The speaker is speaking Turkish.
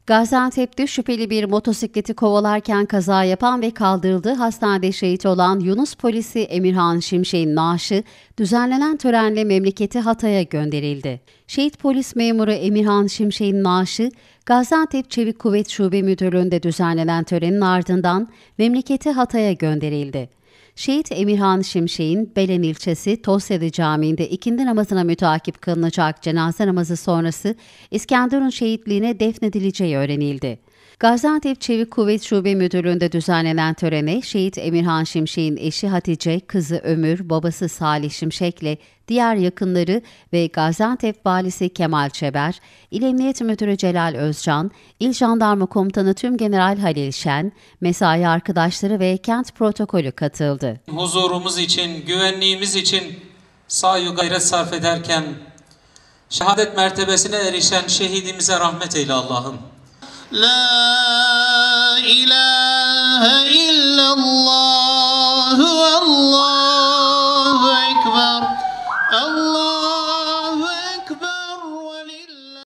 Gaziantep'te şüpheli bir motosikleti kovalarken kaza yapan ve kaldırıldığı hastanede şehit olan Yunus polisi Emirhan Şimşek'in naaşı düzenlenen törenle memleketi Hatay'a gönderildi. Şehit polis memuru Emirhan Şimşek'in naaşı Gaziantep Çevik Kuvvet Şube Müdürlüğü'nde düzenlenen törenin ardından memleketi Hatay'a gönderildi. Şehit Emirhan Şimşek'in Belen ilçesi Tosya'da Camii'nde ikindi namazına müteakip kılınacak cenaze namazı sonrası İskenderun şehitliğine defnedileceği öğrenildi. Gaziantep Çevik Kuvvet Şube Müdürlüğü'nde düzenlenen törene şehit Emirhan Şimşek'in eşi Hatice, kızı Ömür, babası Salih Şimşek'le diğer yakınları ve Gaziantep Valisi Kemal Çeber, İl Emniyet Müdürü Celal Özcan, İl Jandarma Komutanı Tümgeneral Halil Şen, mesai arkadaşları ve kent protokolü katıldı. Huzurumuz için, güvenliğimiz için sahi gayret sarf ederken şehadet mertebesine erişen şehidimize rahmet eyle Allah'ım. La ilahe illallah, Allahu Ekber, Allah